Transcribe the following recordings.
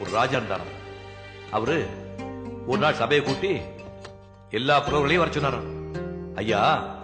ஒரு ராஜா இருந்தாராம். அவரு ஒரு நாள் சபையை கூட்டி எல்லா புலவர்களையும் வர சொன்னாராம். ஐயா,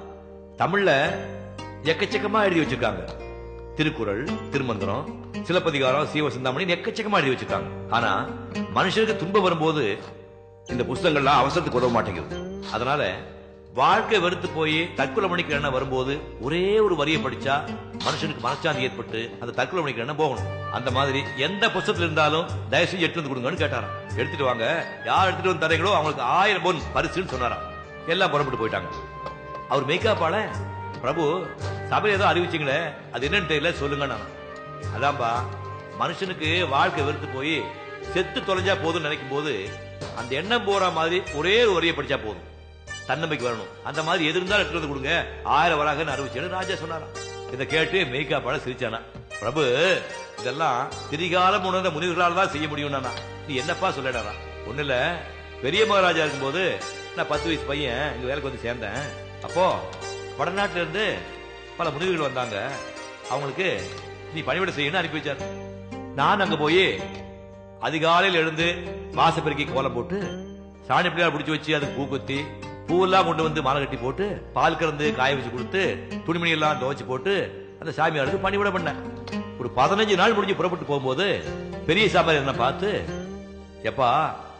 தமிழ்ல எக்கச்சக்கமா எழுதி வச்சிருக்காங்க. திருக்குறள், திருமந்திரம், சிலப்பதிகாரம், சீவசிந்தாமணி எக்கச்சக்கமா எழுதி வச்சிருக்காங்க. ஆனா மனுஷனுக்கு துன்பம் வரும்போது இந்த புஸ்தகங்கள்லாம் அவசரத்துக்கு உதவ மாட்டேங்குது. அதனால வாழ்க்கை வெறுத்து போய் தற்கொலை பண்ணிக்கிற எண்ணம் வரும்போது ஒரே ஒரு வரியை படிச்சா மனுஷனுக்கு மனச்சாந்தி ஏற்பட்டு அந்த தற்கொலை பண்ணிக்கிற எண்ணம் போகணும். அந்த மாதிரி எந்த புத்தகத்தில் இருந்தாலும் தயவு செஞ்சு எடுத்து வந்து கொடுங்கன்னு கேட்டாராம். எடுத்துட்டு வாங்க, யார் எடுத்துட்டு வந்து தரீங்களோ அவங்களுக்கு 1000 பொன் பரிசுன்னு சொன்னாராம். எல்லாம் புறப்பட்டு போயிட்டாங்க. அவர் மேய்க்காப்பால, பிரபு சபையில ஏதோ அறிவிச்சிங்களே, அது என்னன்னு தெரியல, சொல்லுங்க. அதான்பா, மனுஷனுக்கு வாழ்க்கை வெறுத்து போய் செத்து தொலைஞ்சா போதும் நினைக்கும் போது அந்த எண்ணம் போற மாதிரி ஒரே ஒரு வரியை படிச்சா போதும், தன்னம்பிக்கை வரணும். அந்த மாதிரி எது இருந்தாலும் எடுத்து வந்து கொடுங்க, 1000 வராகன்னு அறிவிச்சு ராஜா சொன்னாராம். இதை கேட்டு மேய்க்காப்பால சிரிச்சானா. பிரபு, இதெல்லாம் திரிகாலம் உணர்ந்த முனிவர்களால் தான் செய்ய முடியும். நீ என்னப்பா சொல்லடா? ஒண்ணு இல்ல, பெரிய மகாராஜா இருக்கும்போது நான் 10 வயசு பையன் இங்க வேலைக்கு வந்து சேர்ந்தேன். அப்போ வடநாட்டுல இருந்து பல முனிவர்கள் வந்தாங்க. அவங்களுக்கு நீ பணிவிட செய்யணும்னு அனுப்பி வச்சாரு. நான் அங்க போய் அதிகாலையில் எழுந்து வாசப்பெருக்கி கோலம் போட்டு சாணி பிள்ளையார் பிடிச்சி வச்சு அதுக்கு பூ கொத்தி பூவெல்லாம் கொண்டு வந்து மாலை கட்டி போட்டு பால் கறந்து காய வச்சு கொடுத்து துணிமணி எல்லாம் துவைச்சு போட்டு அந்த சாமியாருக்கு பணிவிட பண்ணேன். ஒரு 15 நாள் முடிஞ்சு புறப்பட்டு போகும்போது பெரிய சாமியார் என்ன பார்த்து, எப்பா,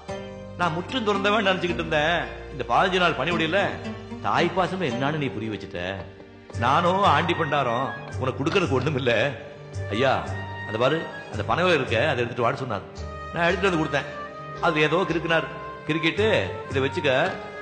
நான் முற்றும் துறந்தவன் நினைச்சுக்கிட்டு இருந்தேன். இந்த 15 நாள் பணிவிடையில தாய்ப்பாசம் என்னன்னு நீ புரிய வச்சுட்ட. நானும் ஆண்டி பண்டாரம் உனக்கு கொடுக்கறதுக்கு ஒண்ணும் இல்ல. ஐயா, அந்த பாரு, அந்த பணவை இருக்க, அதை எடுத்துட்டு வான்னு சொன்னார். நான் எடுத்துட்டு வந்து கொடுத்தேன். அது ஏதோ கிறுக்கினார். கிறுக்கிட்டு இதை வச்சுக்க,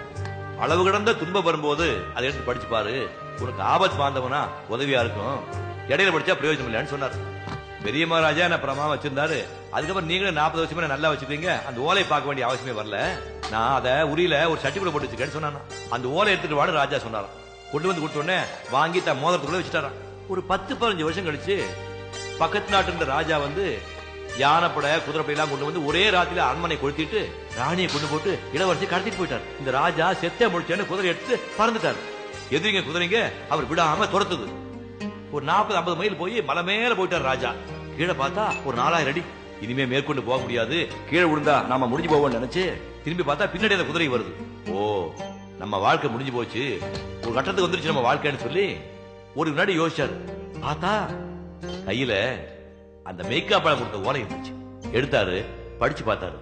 அளவு கடந்த துன்பம் வரும்போது அதை எடுத்து படிச்சு பாரு, உனக்கு ஆபத்து வாழ்ந்தவனா உதவியா இருக்கும், இடையில படிச்சா பிரயோஜனம் இல்லைன்னு சொன்னார். பெரிய மகாராஜா என்ன பிரமா வச்சிருந்தாரு. அதுக்கப்புறம் நீங்களும் 40 வருஷமே நல்லா வச்சுக்கீங்க, அந்த ஓலையை பார்க்க வேண்டிய அவசியமே வரல. நான் அதை உரியில ஒரு சட்டிக்குள்ள போட்டு வச்சுக்கேன்னு சொன்னான். அந்த ஓலை எடுத்துட்டு வான்னு ராஜா சொன்னாராம். கொண்டு வந்து கொடுத்த உடனே வாங்கி தன் மோதிரத்துக்குள்ள வச்சுட்டாராம். ஒரு 10-15 வருஷம் கழிச்சு பக்கத்து நாட்டு இருந்த ராஜா வந்து யானைப்படை, குதிரைப்படை எல்லாம் கொண்டு வந்து ஒரே ராத்திரில அரண்மனை கொளுத்திட்டு ராணியை கொண்டு போட்டு இளவரசி கடத்திட்டு போயிட்டார். இந்த ராஜா செத்த முடிச்சேன்னு குதிரை எடுத்து பறந்துட்டார். எதிரிங்க குதிரைங்க அவர் விடாம துரத்துது. ஒரு 40-50 மைல் போய் மலை மேல போயிட்டார் ராஜா. கீழே பார்த்தா ஒரு 4000 அடி. இனிமே மேற்கொண்டு போக முடியாது, கீழே விழுந்தா நாம முடிஞ்சு போவோம்னு நினைச்சு திரும்பி பார்த்தா பின்னாடி அந்த குதிரை வருது. ஓ, நம்ம வாழ்க்கை முடிஞ்சு போச்சு, ஒரு கட்டத்துக்கு வந்துருச்சு நம்ம வாழ்க்கைன்னு சொல்லி ஒரு வினாடி யோசிச்சாரு. பார்த்தா கையில அந்த மேய்க்காப்பாளம் கொடுத்த ஓலை இருந்துச்சு. எடுத்தாரு, படிச்சு பார்த்தாரு.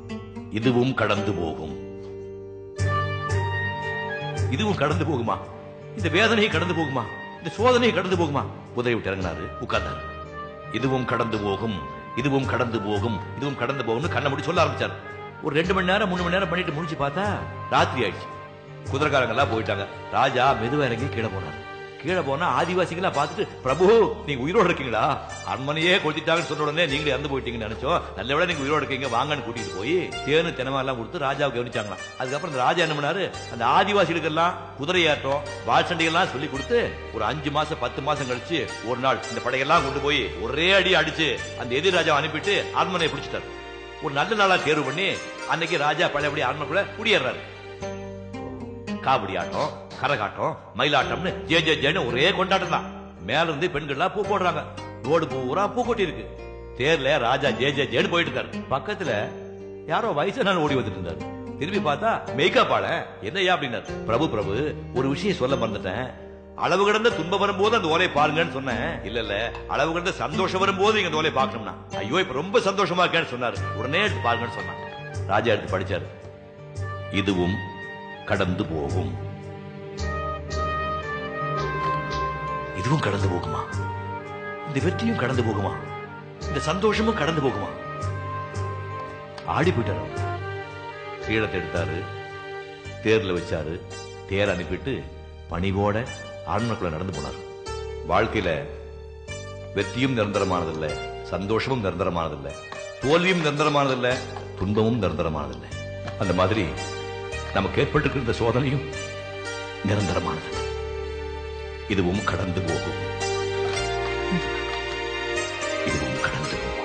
இதுவும் கடந்து போகும். இதுவும் கடந்து போகுமா? இந்த வேதனையை கடந்து போகுமா? இந்த சோதனையை கடந்து போகுமா? குதிரை விட்டு இறங்கினாரு, உட்கார்ந்தாரு. இதுவும் கடந்து போகும், இதுவும் கடந்து போகும், இதுவும் கடந்து போகும்னு கண்ணை மூடி சொல்ல ஆரம்பிச்சாரு. ஒரு 2 மணி நேரம் 3 மணி நேரம் பண்ணிட்டு முடிச்சு பார்த்தா ராத்திரி ஆயிடுச்சு. குதிரைக்காரங்க எல்லாம் போயிட்டாங்க. ராஜா மெதுவா இறங்கி கீழே போனாரு. கீழே போனா ஆதிவாசிகளா பார்த்துட்டு, பிரபு நீங்க உயிரோடு இருக்கீங்களா? அரண்மனையே கொளுத்திட்டாங்கன்னு சொன்ன உடனே நீங்க இறந்து போயிட்டீங்கன்னு நினைச்சோம், நல்ல விட நீங்க உயிரோடு இருக்கீங்க, வாங்கன்னு கூட்டிட்டு போய் தேனு தினமா எல்லாம் கொடுத்து ராஜாவை கவனிச்சாங்களாம். அதுக்கப்புறம் இந்த ராஜா என்ன பண்ணாரு, அந்த ஆதிவாசிகளுக்கு எல்லாம் குதிரை ஏற்றம், வால் சண்டைகள்லாம் சொல்லி கொடுத்து ஒரு 5 மாசம் 10 மாசம் கழிச்சு ஒரு நாள் இந்த படையெல்லாம் கொண்டு போய் ஒரே அடி அடிச்சு அந்த எதிர் ராஜாவை அனுப்பிட்டு அரண்மனையை பிடிச்சிட்டாரு. ஒரு நல்ல நாளா தேர்வு பண்ணி அன்னைக்கு ராஜா பழையபடி அரண்மனைக்குள்ள குடியேறாரு. காவடி ஆட்டம், கரகாட்டம், மயிலாட்டம்னு ஜே ஜே ஜேன்னு ஒரே கொண்டாட்டம் தான். மேல இருந்து பெண்கள்லாம் பூ போடுறாங்க. ரோடு பூரா பூ கொட்டி இருக்கு. தேர்ல ராஜா ஜே ஜே ஜேன்னு போயிட்டு இருக்காரு. பக்கத்துல யாரோ வயசான ஓடி வந்துட்டு இருந்தாரு. திரும்பி பார்த்தா மேய்க்காப்பாள. என்னையா அப்படின்னாரு. பிரபு பிரபு, ஒரு விஷயம் சொல்ல மறந்துட்டேன். அளவு கடந்த துன்பம் வரும்போது அந்த ஓலையை பாருங்கன்னு சொன்னேன். இல்ல இல்ல, அளவு கடந்த சந்தோஷம் வரும்போது நீங்க அந்த ஓலையை பார்க்கணும்னா. ஐயோ, இப்ப ரொம்ப சந்தோஷமா இருக்கேன்னு சொன்னாரு. உடனே எடுத்து பாருங்கன்னு சொன்னாங்க. ராஜா எடுத்து படிச்சாரு. இதுவும் கடந்து போகும். இதுவும் கடந்து போகுமா? இந்த வெற்றியும் கடந்து போகுமா? இந்த சந்தோஷமும் கடந்து போகுமா? ஆடி போயிட்டாரு. கீழத்தை எடுத்தாரு, தேர்ல வச்சாரு. தேர் அனுப்பிட்டு பணிவோட அரண்மனைக்குள்ள நடந்து போனார். வாழ்க்கையில வெற்றியும் நிரந்தரமானதில்லை, சந்தோஷமும் நிரந்தரமானதில்லை, தோல்வியும் நிரந்தரமானதில்லை, துன்பமும் நிரந்தரமானதில்லை. அந்த மாதிரி நமக்கு ஏற்பட்டிருக்கிற இந்த சோதனையும் நிரந்தரமானது. இதுவும் கடந்து போகும். இதுவும் கடந்து போகும்.